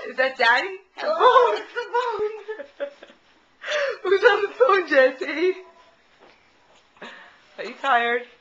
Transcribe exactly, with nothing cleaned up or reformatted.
Is that Daddy? Hello? The phone. The phone. Who's on the phone, Jesse? Are you tired?